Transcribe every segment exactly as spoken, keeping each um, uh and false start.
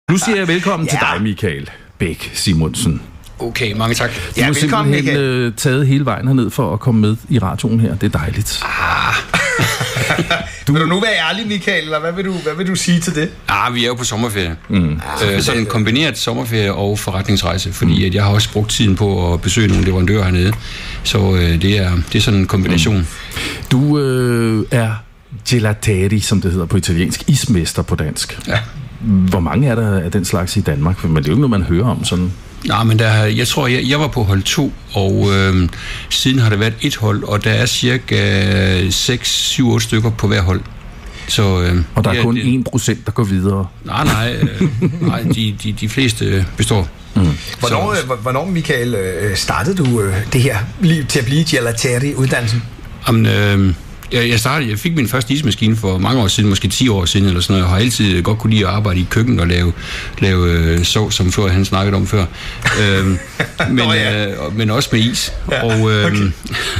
Nu siger jeg velkommen ja. til dig, Michael Bæk Simonsen. Okay, mange tak. Du har ja, simpelthen øh, taget hele vejen herned for at komme med i radioen her. Det er dejligt. Ah. du... Vil du nu være ærlig, Michael, eller hvad vil du, hvad vil du sige til det? Ah, vi er jo på sommerferie. Mm. Øh, sådan en kombineret sommerferie og forretningsrejse, fordi at jeg har også brugt tiden på at besøge nogle leverandører hernede. Så øh, det, er, det er sådan en kombination. Mm. Du øh, er gelatari, som det hedder på italiensk, ismester på dansk. Ja. Hvor mange er der af den slags i Danmark? Men det er jo ikke noget, man hører om sådan. Nej, men der, jeg tror, jeg, jeg var på hold to, og øh, siden har der været et hold, og der er cirka seks, syv, otte stykker på hver hold. Så, øh, og der er ja, kun det, en procent, der går videre? Nej, nej, øh, nej de, de, de fleste består. Mm. Hvornår, så, hvornår, Michael, startede du det her liv til at blive gelatari-uddannelsen? Jamen, øh, Jeg, jeg, startede, jeg fik min første ismaskine for mange år siden, måske ti år siden eller sådan noget. Jeg har altid godt kunne lide at arbejde i køkkenet og lave, lave øh, sovs, som før han snakkede om før. øhm, men, Nå, ja. øh, men også med is. Ja, og, øh, okay.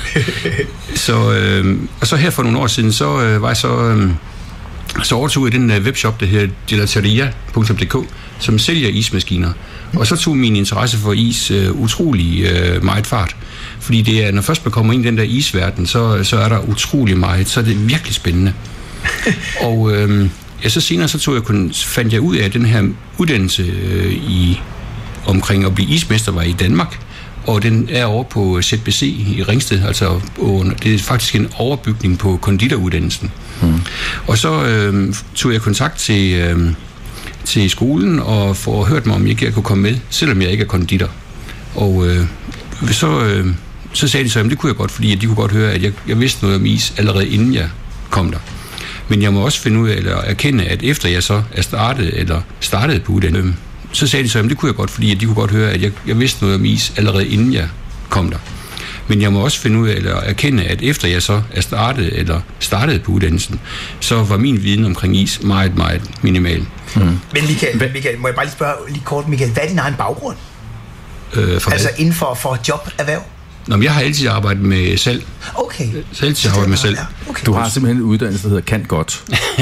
så, øh, og så her for nogle år siden, så øh, var jeg så, øh, så overtog jeg den øh, webshop, der hedder gelateria punktum d k, som sælger ismaskiner. Og så tog min interesse for is øh, utrolig øh, meget fart. Fordi det er, når først man kommer ind i den der isverden, så, så er der utrolig meget. Så er det virkelig spændende. og øh, ja, så senere så tog jeg kun, fandt jeg ud af, at den her uddannelse øh, i, omkring at blive ismester var i Danmark. Og den er over på Z B C i Ringsted. Altså, det er faktisk en overbygning på konditoruddannelsen. Mm. Og så øh, tog jeg kontakt til... Øh, til skolen og få hørt mig, om jeg ikke kunne komme med, selvom jeg ikke er konditor. Og øh, så, øh, så sagde de så, at det kunne jeg godt, fordi de kunne godt høre, at jeg, jeg vidste noget om is allerede inden jeg kom der. Men jeg må også finde ud af, eller erkende, at efter jeg så er startet, eller startede på uddannelsen, så sagde de så, at det kunne jeg godt, fordi de kunne godt høre, at jeg, jeg vidste noget om is allerede inden jeg kom der. Men jeg må også finde ud af, eller erkende, at efter jeg så er startet, eller startede på uddannelsen, så var min viden omkring is meget, meget minimal. Mm. Men Michael, Michael, må jeg bare lige spørge lige kort, Michael, hvad er din egen baggrund? Øh, altså inden for, for joberhverv? Nå, men jeg har altid arbejdet med salg. Okay. Jeg har altid arbejdet med salg. Ja, okay. Du har simpelthen en uddannelse, der hedder Kan Godt.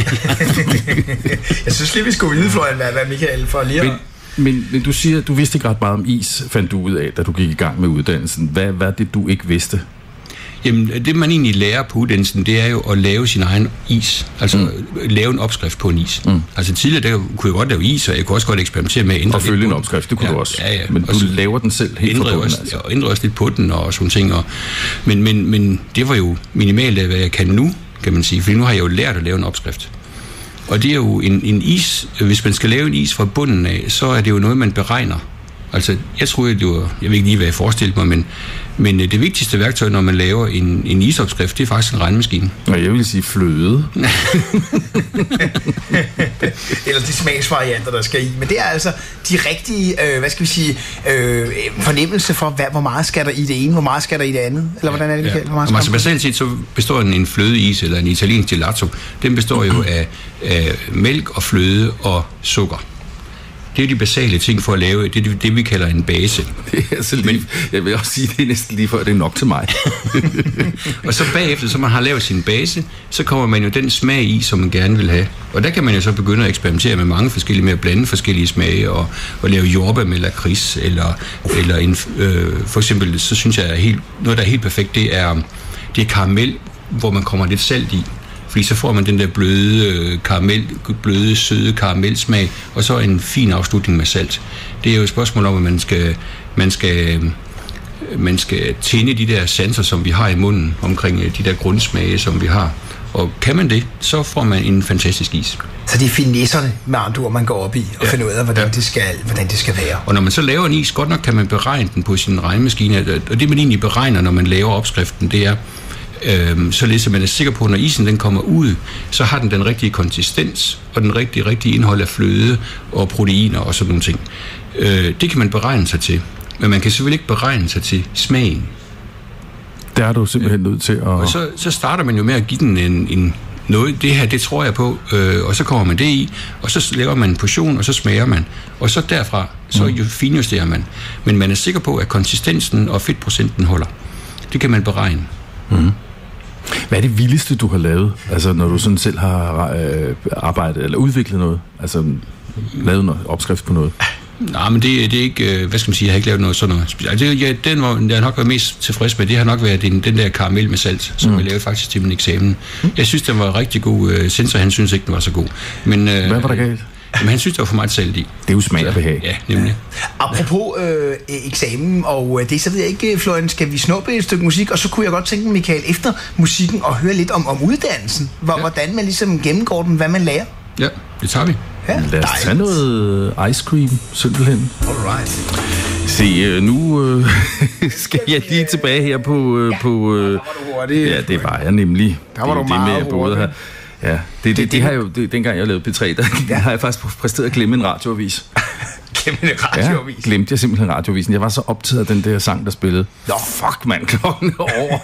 Jeg synes lige, vi skulle vide, Florian, hvad, hvad Michael for lige men, men, men du siger, du vidste ikke ret meget om is, fandt du ud af, da du gik i gang med uddannelsen. Hvad var det, du ikke vidste? Jamen, det man egentlig lærer på uddannelsen, det er jo at lave sin egen is. Altså, mm. lave en opskrift på en is. Mm. Altså, tidligere, der kunne jeg godt lave is, og jeg kunne også godt eksperimentere med at ændre og følge en opskrift, det kunne ja, du også. Ja, ja. Men du også laver den selv helt fra bunden, altså. Og ændrer også lidt på den og sådan ting. Og, men, men, men det var jo minimalt af, hvad jeg kan nu, kan man sige. For nu har jeg jo lært at lave en opskrift. Og det er jo en, en is, hvis man skal lave en is fra bunden af, så er det jo noget, man beregner. Altså, jeg troede, det var, jeg ved ikke lige, hvad jeg forestillede mig, men, men det vigtigste værktøj, når man laver en, en isopskrift, det er faktisk en regnemaskine. Og jeg vil sige fløde. Eller de smagsvarianter, der skal i. Men det er altså de rigtige, øh, hvad skal vi sige, øh, fornemmelse for, hvad, hvor meget skal der i det ene, hvor meget skal der i det andet? Eller hvordan er det, Michael? Hvor meget skal altså, basalt set, så består en, en flødeis, eller en italiensk gelato, den består jo af, af mælk og fløde og sukker. Det er de basale ting for at lave, det er det, vi kalder en base. Det er altså lige, men, jeg vil også sige, det er næsten lige før, det er nok til mig. Og så bagefter, så man har lavet sin base, så kommer man jo den smag i, som man gerne vil have. Og der kan man jo så begynde at eksperimentere med mange forskellige, med at blande forskellige smage, og, og lave jordbær med lakrids, eller, eller en, øh, for eksempel, så synes jeg, at helt, noget, der er helt perfekt, det er, det er karamel, hvor man kommer lidt salt i. Fordi så får man den der bløde, karamel, bløde, søde karamelsmag, og så en fin afslutning med salt. Det er jo et spørgsmål om, at man skal, man skal, man skal tænde de der sanser, som vi har i munden, omkring de der grundsmage, som vi har. Og kan man det, så får man en fantastisk is. Så det er finesserne med andre ord, man går op i, og ja. finder ud af, hvordan, ja. det skal, hvordan det skal være. Og når man så laver en is, godt nok kan man beregne den på sin regnemaskine, og det man egentlig beregner, når man laver opskriften, det er, Øhm, således at man er sikker på, at når isen den kommer ud, så har den den rigtige konsistens og den rigtige, rigtige indhold af fløde og proteiner og sådan nogle ting. Øh, det kan man beregne sig til, men man kan selvfølgelig ikke beregne sig til smagen. Der er du simpelthen nødt til at... Og så, så starter man jo med at give den en, en noget, det her, det tror jeg på, øh, og så kommer man det i, og så laver man en portion, og så smager man. Og så derfra, så mm. jo finjusterer man. Men man er sikker på, at konsistensen og fedtprocenten holder. Det kan man beregne. Mm. Hvad er det vildeste, du har lavet, altså når du sådan selv har øh, arbejdet eller udviklet noget? Altså lavet noget opskrift på noget? Nej, men det, det er ikke, hvad skal man sige, jeg har ikke lavet noget sådan noget specielt. Det, ja, den, hvor jeg nok været mest tilfreds med, det har nok været den, den der karamel med salt, som mm. jeg lavede faktisk til min eksamen. Mm. Jeg synes, den var rigtig god. Sensor, han synes ikke, den var så god. Men, hvad var der galt? Jamen, han synes, der var for meget salt i. Det er jo smag og behag. Ja, nemlig. Ja. Apropos øh, eksamen, og det så ved jeg ikke, Florian, skal vi snuppe et stykke musik, og så kunne jeg godt tænke mig, Michael, efter musikken, og høre lidt om, om uddannelsen. Hvor, ja. Hvordan man ligesom gennemgår den, hvad man lærer. Ja, det tager vi. Ja, lad os tage noget ice cream, simpelthen. Alright. Se, nu øh, skal jeg lige tilbage her på... Øh, ja, på øh, ja, det var jeg nemlig. Der var det, du det meget med både her. Ja, det, det, det, det har jo, det, dengang jeg lavede P tre, der ja. har jeg faktisk præsteret at glemme en radioavis. Glemme en radioavis? Ja, glemte jeg simpelthen radioavisen. Jeg var så optaget af den der sang, der spillede. Nå, fuck mand, klokken er over.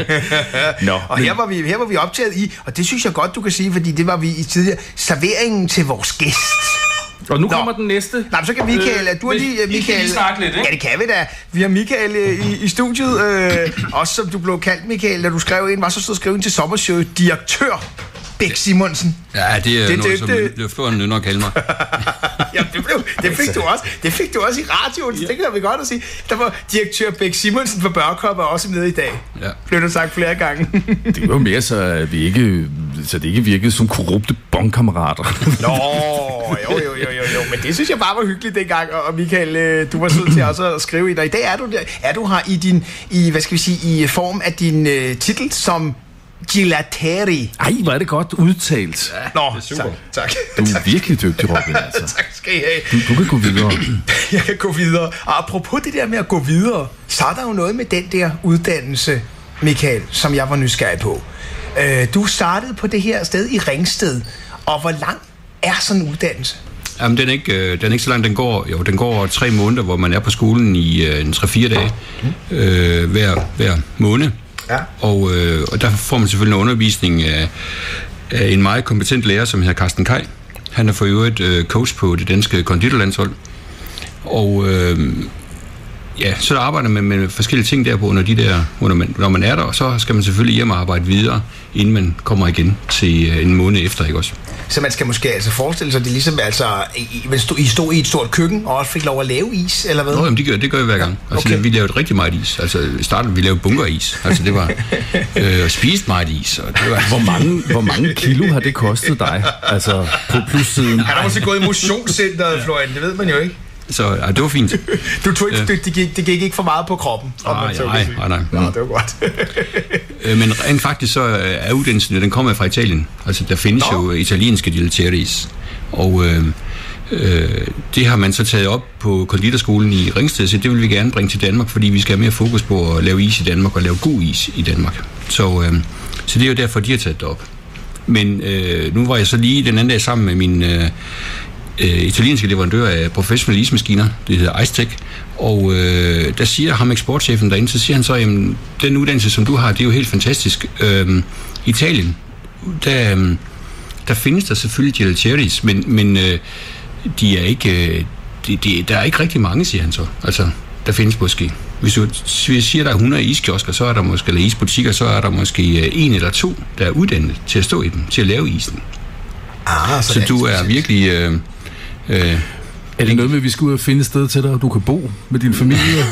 Nå, og men... her, var vi, her var vi optaget i, og det synes jeg godt, du kan sige, fordi det var vi i tidligere, serveringen til vores gæst. Og nu Nå. kommer den næste. Nej, så kan Michael, øh, du har lige, Michael, kan lige snakke lidt, ikke? Ja, det kan vi da. Vi har Michael i, i studiet, øh, også som du blev kaldt, Michael, da du skrev ind, var så stod skrevet ind til sommershowet, direktør Bæk Simonsen. Ja, det er det, noget, det, som det, Florian nødder at kalde mig. Jamen, det, blev, det, fik du også, det fik du også i radioen, ja. Det kan vi godt at sige. Der var direktør Bæk Simonsen for Børkop og også med i dag. Ja. Blev du sagt flere gange. Det var mere så, at vi ikke, så det ikke virkede som korrupte bondkammerater. Nå, jo, jo, jo, jo, jo, men det synes jeg bare var hyggeligt dengang, og Michael, du var sød til også at skrive i dig. I dag er du, der, er du her i din, i, hvad skal vi sige, i form af din uh, titel som Gilateri. Ej, hvor er det godt udtalt. Ja, nå, det er super. Tak, tak. Du er virkelig dygtig, Robin. Altså. Tak skal I have. Du, du kan gå videre. Jeg kan gå videre. Og apropos det der med at gå videre, så er der jo noget med den der uddannelse, Michael, som jeg var nysgerrig på. Øh, du startede på det her sted i Ringsted, og hvor lang er sådan en uddannelse? Jamen, den er ikke, øh, den er ikke så lang. Den går, jo, den går tre måneder, hvor man er på skolen i øh, en tre-fire dage øh, hver, hver måned. Ja. Og, øh, og der får man selvfølgelig en undervisning af, af en meget kompetent lærer, som hedder Carsten Kaj. Han er for øvrigt øh, coach på det danske konditorlandshold. Og øh, ja, så arbejder man med forskellige ting der på, under de der, under man, når man er der, og så skal man selvfølgelig hjem og arbejde videre, inden man kommer igen til øh, en måned efter, ikke også? Så man skal måske altså forestille sig, at det ligesom altså, I, I stod i et stort køkken, og også fik lov at lave is, eller hvad? Nå, jamen, det gør, det gør vi hver gang. Altså, okay. Vi lavede rigtig meget is. Altså, i starten, vi lavede bunkeris. Altså, det var, øh, og spiste meget is. Og det var, hvor, mange, hvor mange kilo har det kostet dig? Altså, på plussiden? Han har måske gået i motionscenteret, Florian, det ved man jo ikke. Så ja, det var fint. Du tog ikke, det, det, gik, det gik ikke for meget på kroppen? Nej, nej, nej, nej. Nå, det var godt. Men rent faktisk så er uddannelsen, den kommer fra Italien. Altså, der findes Nå. jo italienske diletteris. Og øh, øh, det har man så taget op på konditorskolen i Ringsted, så det vil vi gerne bringe til Danmark, fordi vi skal have mere fokus på at lave is i Danmark og lave god is i Danmark. Så, øh, så det er jo derfor, de har taget det op. Men øh, nu var jeg så lige den anden dag sammen med min... Øh, Øh, italienske leverandør af professionelle ismaskiner, det hedder Icetech, og øh, der siger ham eksportchefen derinde, så siger han så, jamen, den uddannelse, som du har, det er jo helt fantastisk. Øh, Italien, der, øh, der findes der selvfølgelig gelateris, men, men øh, de er ikke, øh, de, de, der er ikke rigtig mange, siger han så. Altså, der findes måske. Hvis du siger, der er hundrede iskiosker, så er der måske, eller isbutikker, så er der måske en eller to, der er uddannet til at stå i dem, til at lave isen. Ah, så så du er virkelig... Øh, øh, er det noget med, at vi skal ud og finde et sted til dig, og du kan bo med din familie?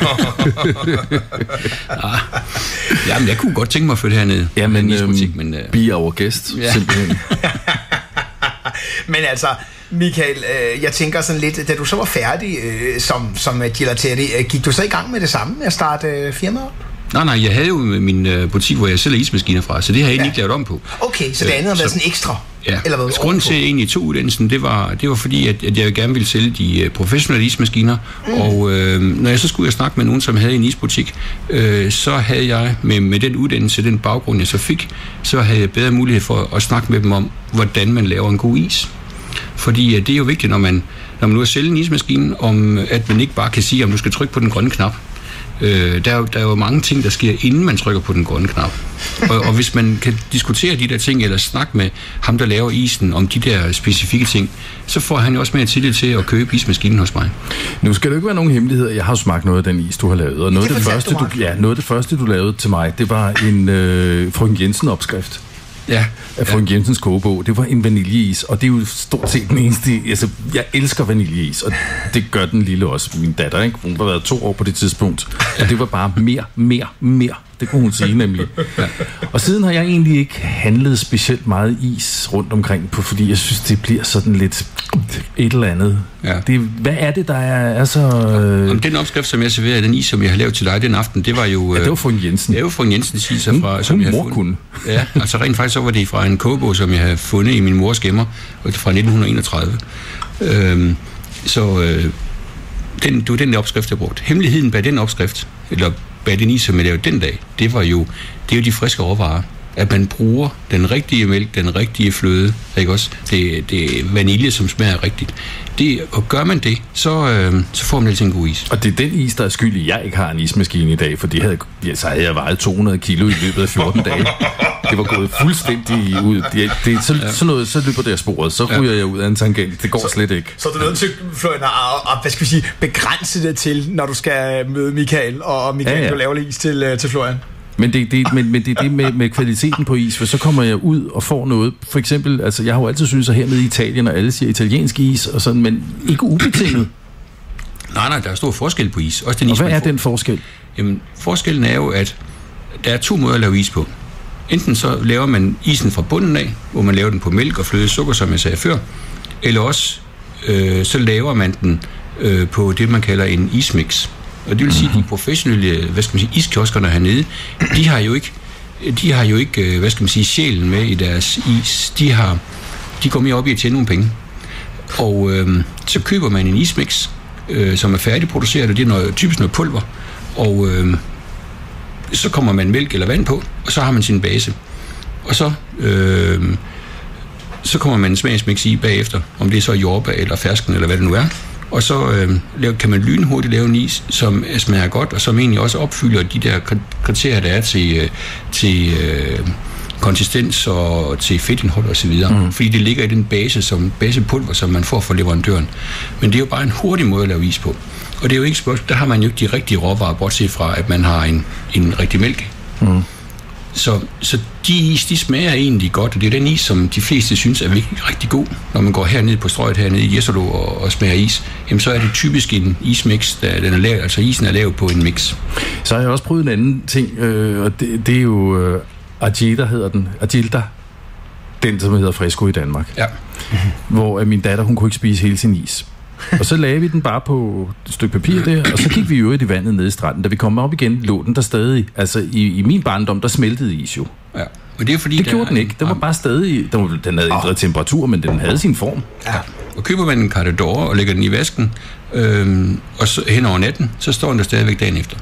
ah, jamen, jeg kunne godt tænke mig at flytte hernede. Ja, men, isbutik, men øh, be our guest, ja. Simpelthen. Men altså, Michael, øh, jeg tænker sådan lidt, da du så var færdig øh, som, som gelateri, øh, gik du så i gang med det samme, med at starte øh, firmaet? Nej, nej, jeg havde jo min øh, butik, hvor jeg sælger ismaskiner fra, så det har jeg egentlig ja. ikke lavet om på. Okay, så det andet har været sådan ekstra? Ja, eller hvad, grunden til egentlig to uddannelsen, det var, det var fordi, at, at jeg gerne ville sælge de øh, professionelle ismaskiner, mm. og øh, når jeg så skulle jeg snakke med nogen, som havde en isbutik, øh, så havde jeg med, med den uddannelse, den baggrund, jeg så fik, så havde jeg bedre mulighed for at snakke med dem om, hvordan man laver en god is. Fordi øh, det er jo vigtigt, når man, når man nu er sælge en ismaskine, om, at man ikke bare kan sige, om du skal trykke på den grønne knap. Øh, der, er jo, der er jo mange ting, der sker, inden man trykker på den grønne knap. Og, og hvis man kan diskutere de der ting, eller snakke med ham, der laver isen, om de der specifikke ting, så får han jo også mere tillid til at købe ismaskinen hos mig. Nu skal det ikke være nogen hemmeligheder. Jeg har jo smagt noget af den is, du har lavet. Og noget, det, det, første, du, ja, noget af det første, du lavede til mig, det var en øh, Frøken Jensen-opskrift. Ja. Af Frøken ja. Jensens kogebog. Det var en vaniljeis, og det er jo stort set den eneste... Altså, jeg elsker vaniljeis, og det gør den lille også. Min datter, ikke? Hun har været to år på det tidspunkt, og det var bare mere, mere, mere. Det kunne hun sige nemlig. Ja. Og siden har jeg egentlig ikke handlet specielt meget is rundt omkring på, fordi jeg synes, det bliver sådan lidt et eller andet. Ja. Det, hvad er det, der er, er så... Øh... Om den opskrift, som jeg serverer, den is, som jeg har lavet til dig den aften, det var jo... Ja, det var Frøken Jensen. Det var Frøken Jensens is, fra, som jeg havde fundet. Ja, altså rent faktisk så var det fra en kogebog, som jeg havde fundet i min mors gemmer, fra nitten enogtredive. Øhm, så øh, den, det var den opskrift, jeg brugte. Hemmeligheden bag den opskrift, eller bag den is, som jeg lavede den dag, det var jo, det er jo de friske råvarer. At man bruger den rigtige mælk, den rigtige fløde, ikke også? Det, det er vanilje, som smager rigtigt. Det, og gør man det, så, øh, så får man altid en god is. Og det er den is, der er skyld i, at jeg ikke har en ismaskine i dag, for det havde, ja, så havde jeg vejet to hundrede kilo i løbet af fjorten dage. Det var gået fuldstændig ud. Det, det, så, ja. Sådan noget, så løber det af sporet. Så ryger ja. jeg ud af en tangent. Det går så, slet ikke. Så du er nødt til, Florian, at, at, hvad skal vi sige, begrænse det til, når du skal møde Michael, og Michael, ja, ja. du laver is til, til Florian. Men det, det, men, men det er det med, med kvaliteten på is, for så kommer jeg ud og får noget. For eksempel, altså jeg har jo altid syntes, at hernede i Italien, og alle siger italiensk is, og sådan, men ikke ubetinget. Nej, nej, der er stor forskel på is. Også den og is, hvad er får. den forskel? Jamen, forskellen er jo, at der er to måder at lave is på. Enten så laver man isen fra bunden af, hvor man laver den på mælk og fløde sukker, som jeg sagde før, eller også øh, så laver man den øh, på det, man kalder en ismix. Og det vil sige, at de professionelle, hvad skal man sige, iskioskerne hernede, de har jo ikke, de har jo ikke, hvad skal man sige, sjælen med i deres is. De har, de går mere op i at tjene nogle penge. Og øh, så køber man en ismix, øh, som er færdigproduceret, og det er noget, typisk noget pulver. Og øh, så kommer man mælk eller vand på, og så har man sin base. Og så, øh, så kommer man en smagsmix i bagefter, om det er så jordbær eller fersken, eller hvad det nu er. Og så øh, kan man lynhurtigt lave en is, som smager godt, og som egentlig også opfylder de der kriterier, der er til, til øh, konsistens og til fedtindhold og så videre. Mm. Fordi det ligger i den base, som basepulver, som man får fra leverandøren. Men det er jo bare en hurtig måde at lave is på. Og det er jo ikke spørgsmål, der har man jo ikke de rigtige råvarer, bortset fra, at man har en, en rigtig mælk. Mm. Så, så de is, de smager egentlig godt, og det er den is, som de fleste synes er virkelig rigtig god. Når man går herned på strøget hernede i Jesolo og, og smager is, jamen så er det typisk en ismix, der den er lavet, altså isen er lavet på en mix. Så har jeg også prøvet en anden ting, øh, og det, det er jo øh, Agilda hedder den, Agilda, den som hedder Fresco i Danmark. Ja. Hvor min datter, hun kunne ikke spise hele sin is. Og så lagde vi den bare på et stykke papir der, og så gik vi jo i vandet nede i stranden. Da vi kom op igen, lå den der stadig. Altså, i, i min barndom, der smeltede is jo. Ja. Og det er fordi, det gjorde den ikke. Den var bare stadig... Den, var, den havde ændret oh. temperatur, men den havde sin form. Ja. Og køber man en carte d'or og lægger den i vasken, øhm, og så hen over natten, så står den der stadigvæk dagen efter.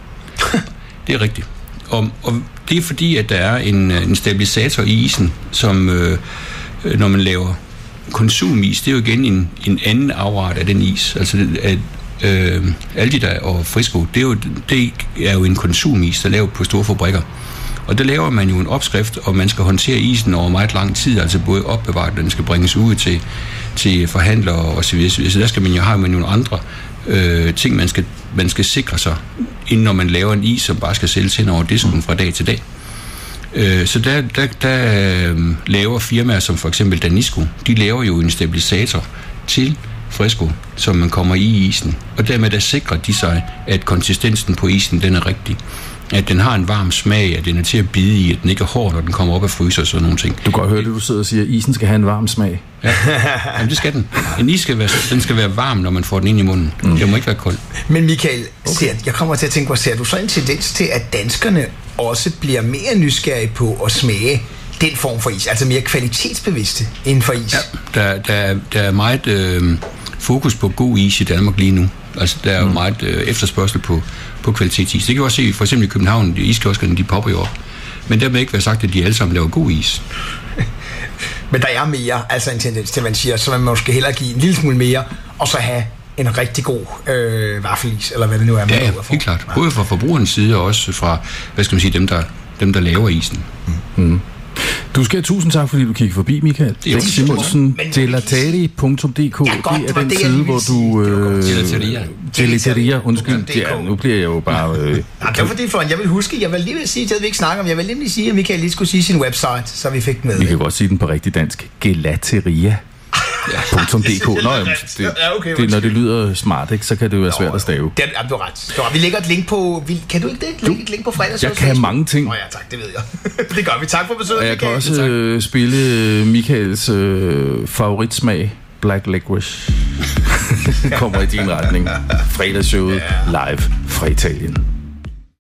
Det er rigtigt. Og, og det er fordi, at der er en, en stabilisator i isen, som øh, når man laver konsumis, det er jo igen en, en anden afart af den is. Altså at øh, Agilda og Fresco, det er, jo, det er jo en konsumis, der er lavet på store fabrikker. Og der laver man jo en opskrift, og man skal håndtere isen over meget lang tid, altså både opbevaret, den skal bringes ud til, til forhandlere og så videre. Så der skal man jo have med nogle andre øh, ting, man skal, man skal sikre sig, inden når man laver en is, som bare skal sælges hen over disken fra dag til dag. Øh, så der, der, der øh, laver firmaer som for eksempel Danisco, de laver jo en stabilisator til Fresco, som man kommer i isen. Og dermed der sikrer de sig, at konsistensen på isen, den er rigtig. At den har en varm smag, at den er til at bide i, at den ikke er hård, når den kommer op af fryser og sådan nogle ting. Du kan godt høre det, du sidder og siger, at isen skal have en varm smag. Ja, jamen, det skal den. En is skal være, den skal være varm, når man får den ind i munden. Mm. Den må ikke være kold. Men Michael, okay. ser, jeg kommer til at tænke på, ser du så en tendens til, at danskerne også bliver mere nysgerrige på at smage den form for is, altså mere kvalitetsbevidste inden for is? Ja, der, der, der er meget øh, fokus på god is i Danmark lige nu. Altså, der er jo mm. meget øh, efterspørgsel på, på kvalitetsis. Det kan vi også se, for eksempel i København, de iskioskerne, de popper jo op. Men der vil ikke være sagt, at de alle sammen laver god is. Men der er mere, altså en tendens til, at man siger, så man måske hellere give en lille smule mere, og så have en rigtig god øh, vaffelis, eller hvad det nu er. Ja, ja, helt klart. Både fra forbrugerens side, og også fra, hvad skal man sige, dem, der, dem, der laver isen. Mm. Mm. Du skal have tusind tak, fordi du kiggede forbi, Michael. Det er jo Simonsen, gelatari punktum d k. Det er den side, hvor du... Øh, Gelateria. Gelateria, undskyld. Ja, nu bliver jeg jo bare... Øh, ja, det var fordi, for jeg vil huske, jeg vil lige vil sige, at vi ikke snakker om, jeg vil lige sige, at Michael lige skulle sige sin website, så vi fik med. Vi kan godt sige den på rigtig dansk. Gelateria. punktum d k. Nå, jamen, det, ja, okay, det, når det lyder smart, ikke, så kan det jo være svært at stave. Det er, du har ret. Så, vi lægger et link på... Vi, kan du ikke det? Lægge et link på fredags? Jeg kan mange ting. Åh oh, ja, tak, det ved jeg. Det gør vi. Tak for besøget, Og jeg Michael. kan også øh, spille Michaels øh, favoritsmag, Black Licorice. Kommer i din retning. Fredagsshowet live fra Italien.